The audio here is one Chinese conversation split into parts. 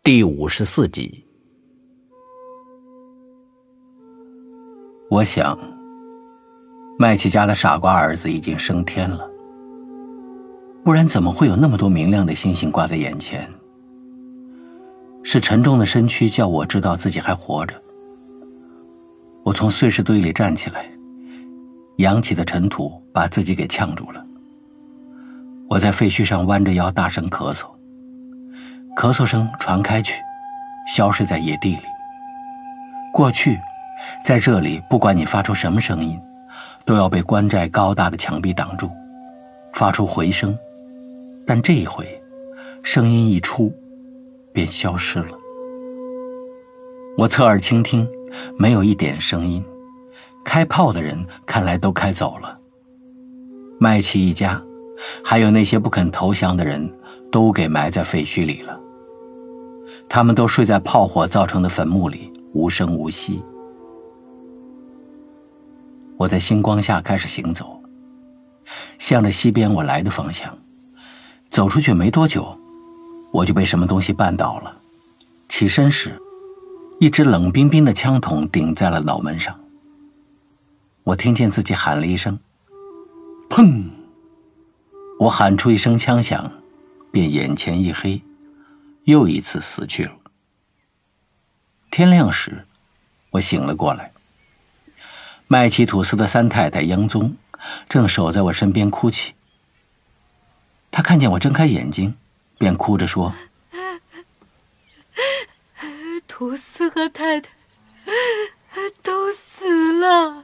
第54集。我想，麦琪家的傻瓜儿子已经升天了，不然怎么会有那么多明亮的星星挂在眼前？是沉重的身躯叫我知道自己还活着。我从碎石堆里站起来，扬起的尘土把自己给呛住了。我在废墟上弯着腰大声咳嗽，咳嗽声传开去，消失在野地里。过去，在这里不管你发出什么声音，都要被关寨高大的墙壁挡住，发出回声。但这一回，声音一出，便消失了。我侧耳倾听，没有一点声音。开炮的人看来都开走了。麦琪一家，还有那些不肯投降的人，都给埋在废墟里了。他们都睡在炮火造成的坟墓里，无声无息。我在星光下开始行走，向着西边我来的方向。走出去没多久，我就被什么东西绊倒了。起身时，一支冷冰冰的枪筒顶在了脑门上。我听见自己喊了一声砰，我喊出一声枪响，便眼前一黑，又一次死去了。天亮时，我醒了过来。麦琪吐司的三太太央宗正守在我身边哭泣。她看见我睁开眼睛，便哭着说： 吐司和太太都死了。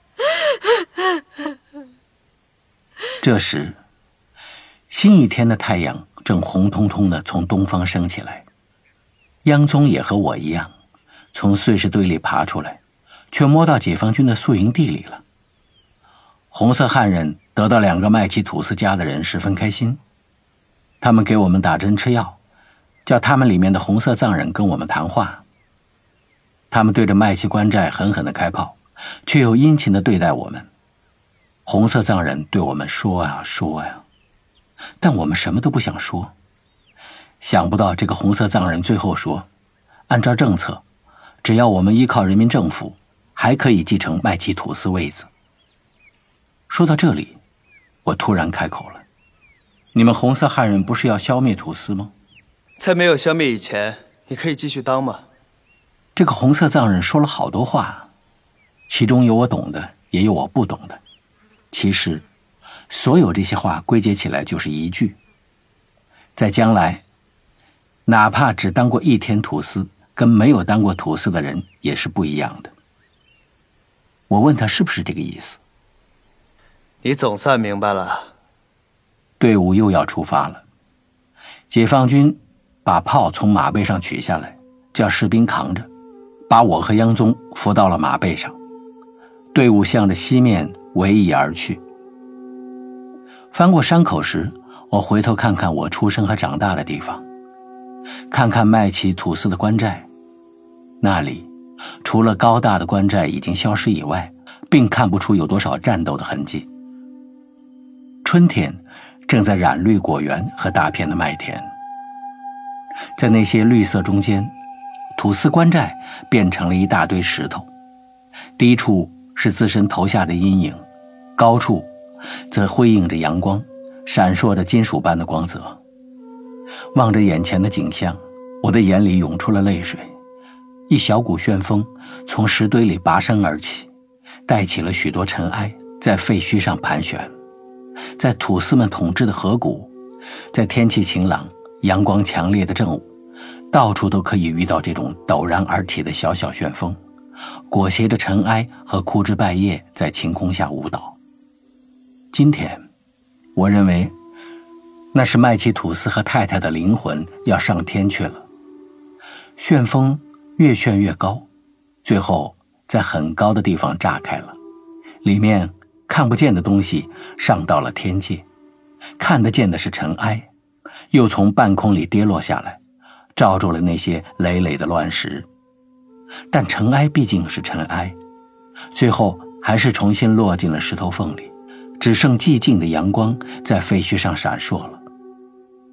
这时，新一天的太阳正红彤彤地从东方升起来。央宗也和我一样，从碎石堆里爬出来，却摸到解放军的宿营地里了。红色汉人得到2个麦琪吐司家的人十分开心，他们给我们打针吃药，叫他们里面的红色藏人跟我们谈话。他们对着麦琪关寨狠狠地开炮，却又殷勤地对待我们。红色藏人对我们说啊说啊，但我们什么都不想说。想不到这个红色藏人最后说，按照政策，只要我们依靠人民政府，还可以继承麦琪吐司位子。说到这里，我突然开口了：你们红色汉人不是要消灭吐司吗？ 在没有消灭以前，你可以继续当吗？ 这个红色藏人说了好多话，其中有我懂的，也有我不懂的。其实，所有这些话归结起来就是一句：在将来，哪怕只当过1天吐司，跟没有当过吐司的人也是不一样的。我问他是不是这个意思。 你总算明白了。 队伍又要出发了，解放军把炮从马背上取下来，叫士兵扛着，把我和央宗扶到了马背上。队伍向着西面围义而去。翻过山口时，我回头看看我出生和长大的地方，看看麦琪吐司的关寨，那里除了高大的关寨已经消失以外，并看不出有多少战斗的痕迹。春天正在染绿果园和大片的麦田，在那些绿色中间，吐司关寨变成了一大堆石头，低处是自身投下的阴影，高处则辉映着阳光，闪烁着金属般的光泽。望着眼前的景象，我的眼里涌出了泪水。一小股旋风从石堆里拔升而起，带起了许多尘埃，在废墟上盘旋。在土司们统治的河谷，在天气晴朗、阳光强烈的正午，到处都可以遇到这种陡然而起的小小旋风，裹挟着尘埃和枯枝败叶在晴空下舞蹈。今天，我认为那是麦琪吐司和太太的灵魂要上天去了。旋风越旋越高，最后在很高的地方炸开了，里面看不见的东西上到了天界，看得见的是尘埃，又从半空里跌落下来，罩住了那些累累的乱石。但尘埃毕竟是尘埃，最后还是重新落进了石头缝里，只剩寂静的阳光在废墟上闪烁了。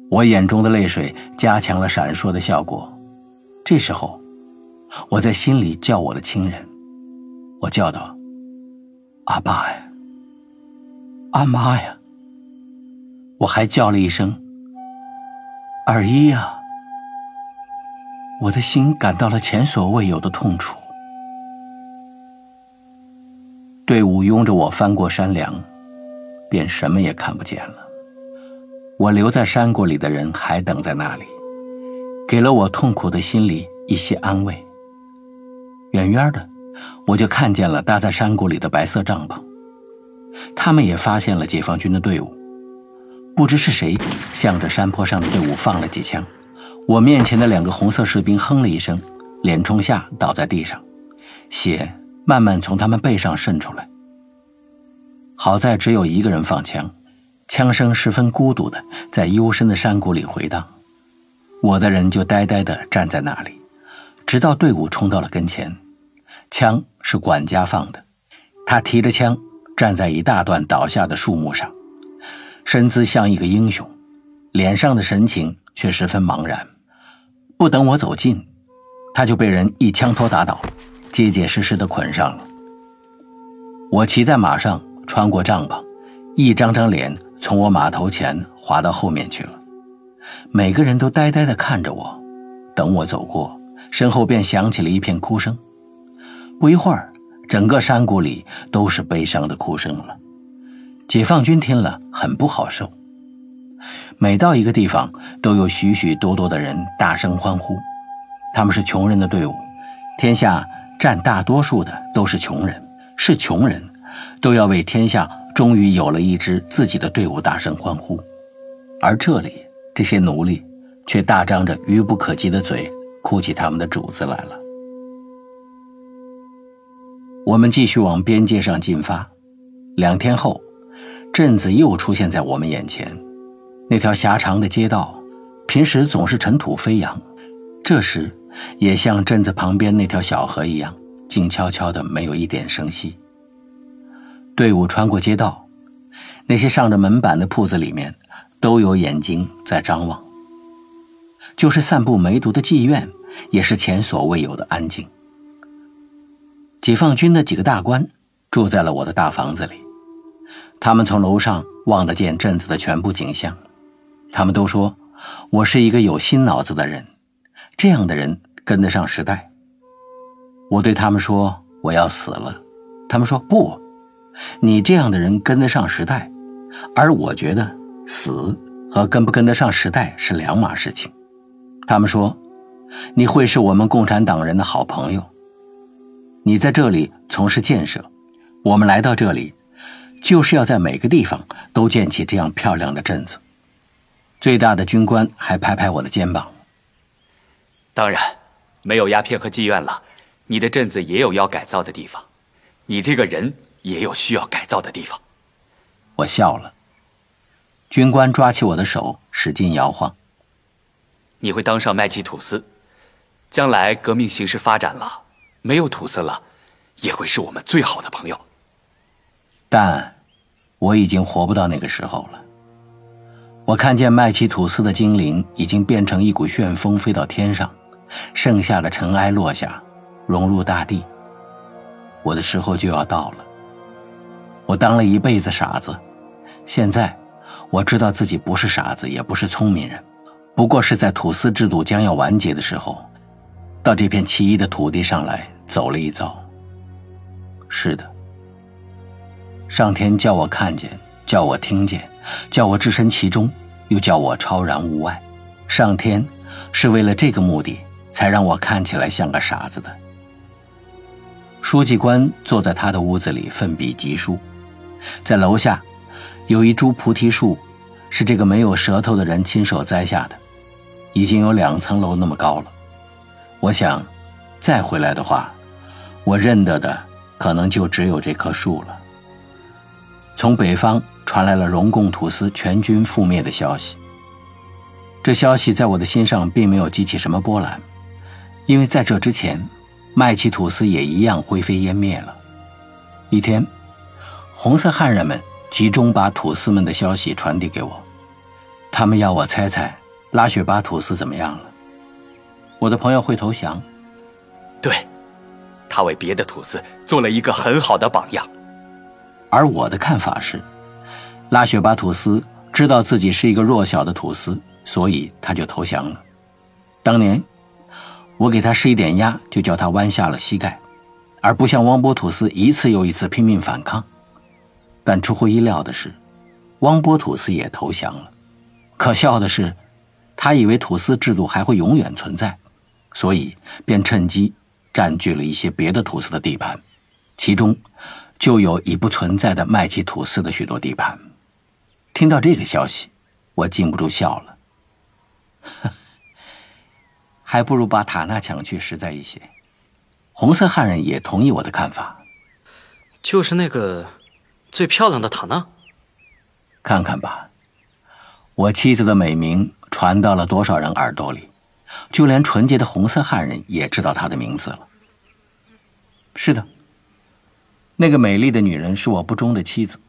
我眼中的泪水加强了闪烁的效果。这时候，我在心里叫我的亲人，我叫道：“阿爸呀，阿妈呀！”我还叫了一声：“二姨呀！”我的心感到了前所未有的痛楚。队伍拥着我翻过山梁，便什么也看不见了。我留在山谷里的人还等在那里，给了我痛苦的心里一些安慰。远远的，我就看见了搭在山谷里的白色帐篷，他们也发现了解放军的队伍。不知是谁向着山坡上的队伍放了几枪，我面前的2个红色士兵哼了一声，脸冲下倒在地上，血慢慢从他们背上渗出来。好在只有一个人放枪，枪声十分孤独的在幽深的山谷里回荡。我的人就呆呆地站在那里，直到队伍冲到了跟前。枪是管家放的，他提着枪站在一大段倒下的树木上，身姿像一个英雄，脸上的神情却十分茫然。不等我走近，他就被人一枪托打倒，结结实实地捆上了。我骑在马上穿过帐篷，一张张脸从我马头前滑到后面去了。每个人都呆呆地看着我，等我走过，身后便响起了一片哭声。不一会儿，整个山谷里都是悲伤的哭声了。解放军听了很不好受。每到一个地方，都有许许多多的人大声欢呼。他们是穷人的队伍，天下占大多数的都是穷人，是穷人都要为天下终于有了一支自己的队伍大声欢呼。而这里，这些奴隶却大张着愚不可及的嘴，哭起他们的主子来了。我们继续往边界上进发。2天后，镇子又出现在我们眼前。那条狭长的街道，平时总是尘土飞扬，这时也像镇子旁边那条小河一样，静悄悄的，没有一点声息。队伍穿过街道，那些上着门板的铺子里面都有眼睛在张望。就是散布梅毒的妓院，也是前所未有的安静。解放军的几个大官住在了我的大房子里，他们从楼上望得见镇子的全部景象。他们都说我是一个有新脑子的人，这样的人跟得上时代。我对他们说我要死了，他们说不，你这样的人跟得上时代，而我觉得死和跟不跟得上时代是两码事情。他们说你会是我们共产党人的好朋友，你在这里从事建设，我们来到这里就是要在每个地方都建起这样漂亮的镇子。最大的军官还拍拍我的肩膀， 当然没有鸦片和妓院了，你的镇子也有要改造的地方，你这个人也有需要改造的地方。 我笑了。军官抓起我的手使劲摇晃。 你会当上麦奇吐司，将来革命形势发展了，没有吐司了，也会是我们最好的朋友。 但我已经活不到那个时候了。我看见麦奇吐司的精灵已经变成一股旋风飞到天上，剩下的尘埃落下，融入大地。我的时候就要到了。我当了一辈子傻子，现在我知道自己不是傻子，也不是聪明人，不过是在吐司制度将要完结的时候，到这片奇异的土地上来走了一遭。是的，上天叫我看见，叫我听见，叫我置身其中，又叫我超然物外。上天是为了这个目的才让我看起来像个傻子的。书记官坐在他的屋子里奋笔疾书，在楼下有一株菩提树，是这个没有舌头的人亲手栽下的，已经有2层楼那么高了。我想再回来的话，我认得的可能就只有这棵树了。从北方传来了容共吐司全军覆灭的消息，这消息在我的心上并没有激起什么波澜，因为在这之前麦奇吐司也一样灰飞烟灭了。一天，红色汉人们集中把吐司们的消息传递给我，他们要我猜猜拉雪巴吐司怎么样了？我的朋友会投降？ 对，他为别的土司做了一个很好的榜样。 而我的看法是，拉雪巴吐司知道自己是一个弱小的土司，所以他就投降了。当年我给他施一点压，就叫他弯下了膝盖，而不像汪波吐司一次又一次拼命反抗。但出乎意料的是，汪波吐司也投降了。可笑的是，他以为土司制度还会永远存在，所以便趁机占据了一些别的土司的地盘，其中就有已不存在的麦奇土司的许多地盘。听到这个消息，我禁不住笑了。还不如把塔纳抢去实在一些。红色汉人也同意我的看法。 就是那个最漂亮的塔纳。 看看吧，我妻子的美名传到了多少人耳朵里，就连纯洁的红色汉人也知道她的名字了。是的，那个美丽的女人是我不忠的妻子。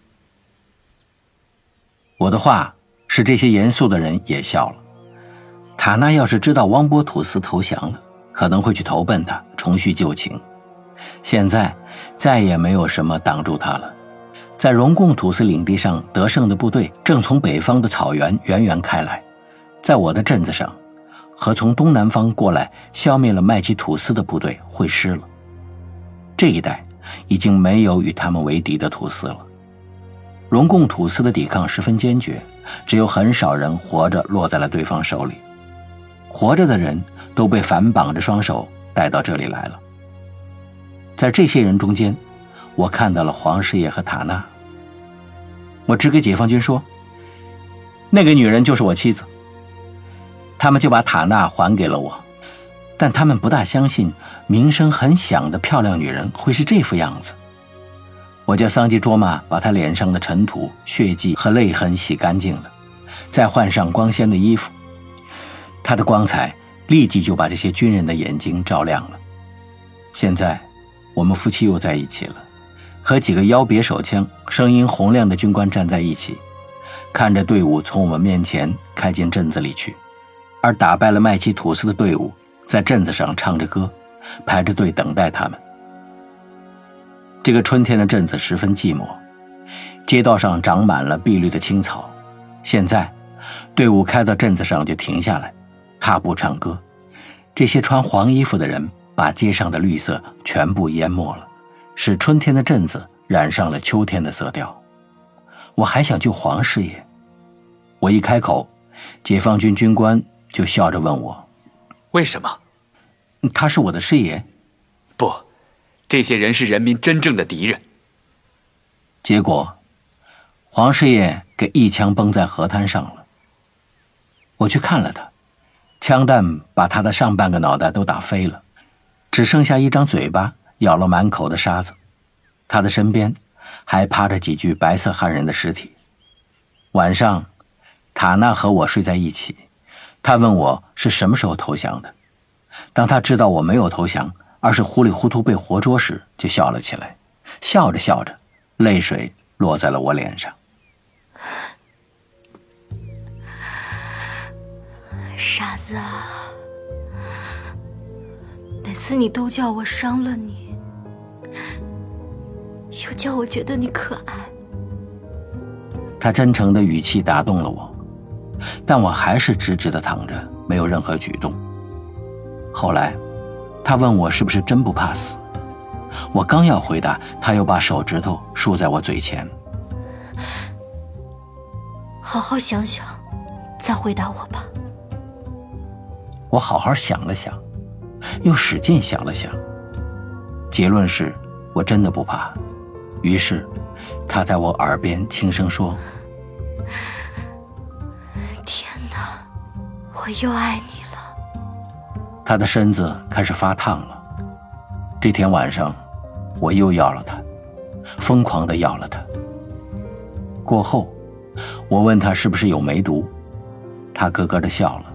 我的话使这些严肃的人也笑了。塔纳要是知道汪波吐司投降了，可能会去投奔他，重叙旧情。现在再也没有什么挡住他了。在荣贡吐司领地上得胜的部队正从北方的草原源源开来，在我的镇子上和从东南方过来消灭了麦奇吐司的部队会师了。这一带已经没有与他们为敌的土司了。荣贡土司的抵抗十分坚决，只有很少人活着落在了对方手里。活着的人都被反绑着双手带到这里来了。在这些人中间，我看到了黄师爷和塔纳。我只给解放军说，那个女人就是我妻子。他们就把塔纳还给了我，但他们不大相信名声很响的漂亮女人会是这副样子。我叫桑吉卓玛把她脸上的尘土、血迹和泪痕洗干净了，再换上光鲜的衣服。她的光彩立即就把这些军人的眼睛照亮了。现在我们夫妻又在一起了，和几个腰别手枪、声音洪亮的军官站在一起，看着队伍从我们面前开进镇子里去，而打败了麦奇土司的队伍在镇子上唱着歌，排着队等待他们。这个春天的镇子十分寂寞，街道上长满了碧绿的青草。现在队伍开到镇子上就停下来，踏步唱歌。这些穿黄衣服的人把街上的绿色全部淹没了，使春天的镇子染上了秋天的色调。我还想救黄师爷，我一开口，解放军军官就笑着问我， 为什么？ 他是我的师爷。 不，这些人是人民真正的敌人。 结果黄师爷给一枪崩在河滩上了。我去看了他，枪弹把他的上半个脑袋都打飞了，只剩下一张嘴巴咬了满口的沙子。他的身边还趴着几具白色汉人的尸体。晚上塔纳和我睡在一起，他问我是什么时候投降的。当他知道我没有投降，而是糊里糊涂被活捉时，就笑了起来。笑着笑着，泪水落在了我脸上。 傻子啊，每次你都叫我伤了你，又叫我觉得你可爱。 他真诚的语气打动了我，但我还是直直地躺着，没有任何举动。后来他问我是不是真不怕死，我刚要回答，他又把手指头竖在我嘴前。 好好想想再回答我吧。 我好好想了想，又使劲想了想，结论是我真的不怕。于是他在我耳边轻声说， 天哪，我又爱你了。 他的身子开始发烫了。这天晚上我又要了他，疯狂地要了他。过后我问他是不是有梅毒，他咯咯地笑了。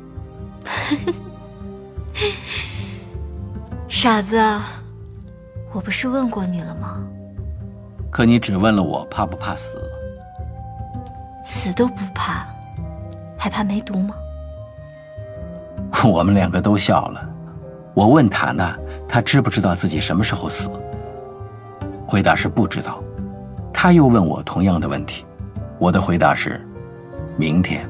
傻子，我不是问过你了吗？ 可你只问了我怕不怕死。 死都不怕，还怕梅毒吗？ 我们两个都笑了。我问塔娜，她知不知道自己什么时候死？回答是不知道。她又问我同样的问题，我的回答是明天。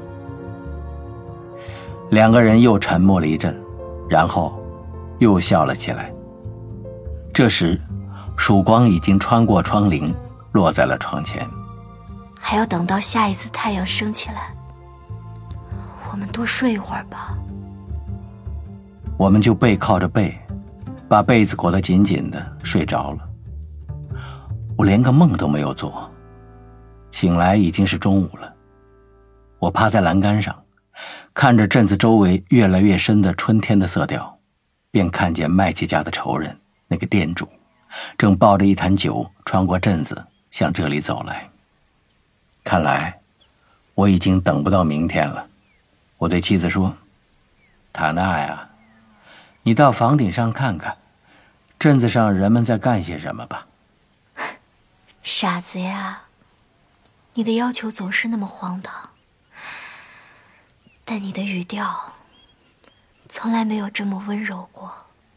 两个人又沉默了一阵，然后又笑了起来。这时曙光已经穿过窗棂，落在了窗前。 还要等到下一次太阳升起来，我们多睡一会儿吧。 我们就背靠着背，把被子裹得紧紧的，睡着了。我连个梦都没有做，醒来已经是中午了。我趴在栏杆上，看着镇子周围越来越深的春天的色调，便看见麦琪家的仇人，那个店主，正抱着一坛酒穿过镇子向这里走来。看来我已经等不到明天了。我对妻子说：“塔娜呀，你到房顶上看看，镇子上人们在干些什么吧。” 傻子呀，你的要求总是那么荒唐，但你的语调从来没有这么温柔过。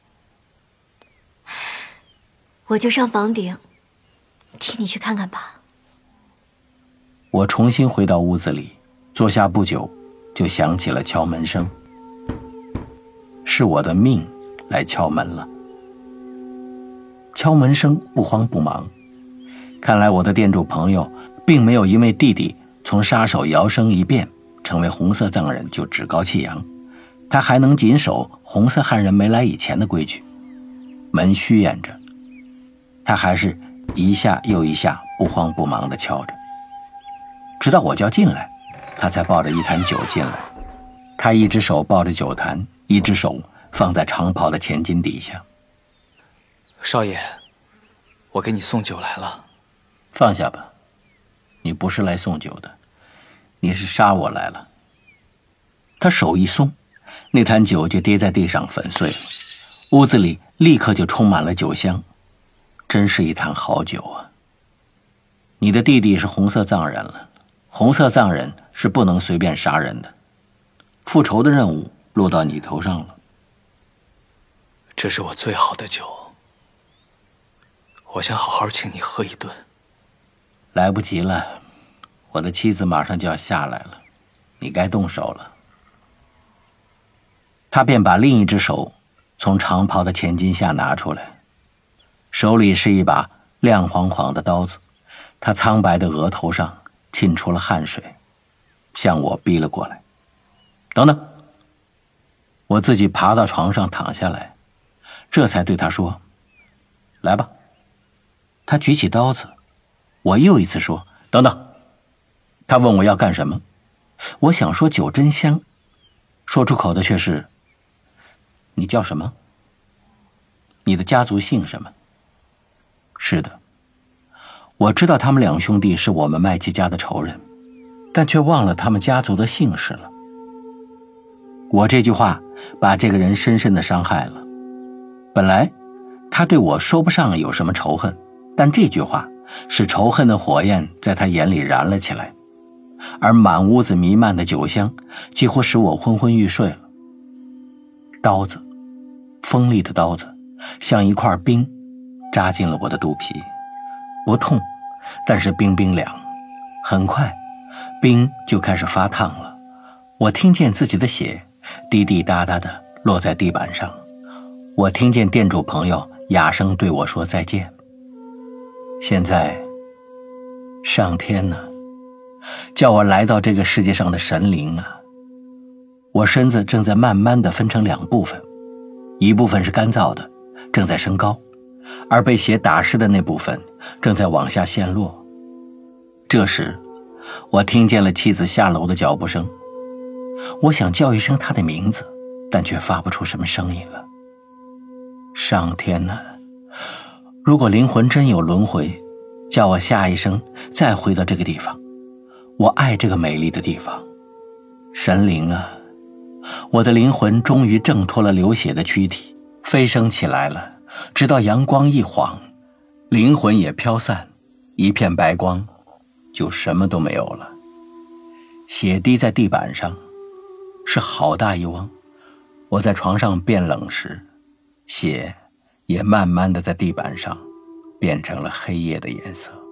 我就上房顶，替你去看看吧。 我重新回到屋子里，坐下不久，就响起了敲门声。是我的命来敲门了。敲门声不慌不忙，看来我的店主朋友并没有因为弟弟从杀手摇身一变成为红色藏人就趾高气扬，他还能谨守红色汉人没来以前的规矩。门虚掩着，他还是一下又一下不慌不忙地敲着，直到我叫进来，他才抱着一坛酒进来。他一只手抱着酒坛，一只手放在长袍的前襟底下。 少爷，我给你送酒来了。 放下吧，你不是来送酒的，你是杀我来了。他手一松，那坛酒就跌在地上粉碎了，屋子里立刻就充满了酒香，真是一坛好酒啊。你的弟弟是红色藏人了，红色藏人是不能随便杀人的，复仇的任务落到你头上了。 这是我最好的酒，我想好好请你喝一顿。 来不及了，我的妻子马上就要下来了，你该动手了。他便把另一只手从长袍的前襟下拿出来，手里是一把亮晃晃的刀子，他苍白的额头上沁出了汗水，向我逼了过来。等等，我自己爬到床上躺下来，这才对他说：“来吧。”他举起刀子，我又一次说：“等等。”他问我要干什么，我想说酒真香，说出口的却是：“你叫什么？你的家族姓什么？”是的，我知道他们两兄弟是我们麦琪家的仇人，但却忘了他们家族的姓氏了。我这句话把这个人深深地伤害了。本来他对我说不上有什么仇恨，但这句话使仇恨的火焰在他眼里燃了起来，而满屋子弥漫的酒香几乎使我昏昏欲睡了。刀子，锋利的刀子，像一块冰扎进了我的肚皮，不痛，但是冰冰凉。很快冰就开始发烫了，我听见自己的血滴滴答答地落在地板上，我听见店主朋友哑声对我说再见。现在上天呢，叫我来到这个世界上的神灵啊！我身子正在慢慢地分成两部分，一部分是干燥的，正在升高，而被血打湿的那部分正在往下陷落。这时我听见了妻子下楼的脚步声，我想叫一声她的名字，但却发不出什么声音了。上天哪，如果灵魂真有轮回，叫我下一生再回到这个地方，我爱这个美丽的地方。神灵啊，我的灵魂终于挣脱了流血的躯体，飞升起来了，直到阳光一晃，灵魂也飘散，一片白光，就什么都没有了。血滴在地板上，是好大一汪， 我在床上变冷时，血也慢慢地在地板上变成了黑夜的颜色。